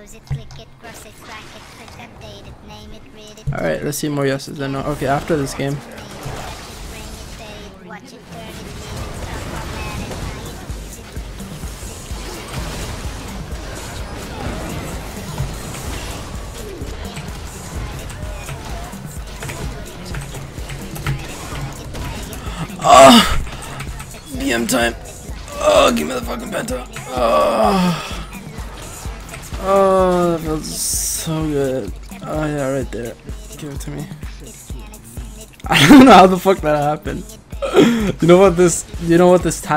Alright, let's see more yeses then no. Okay, after this game. Oh, BM time. Oh, give me the fucking Penta. Oh, that feels so good. Oh yeah, right there. Give it to me. I don't know how the fuck that happened. You know what this time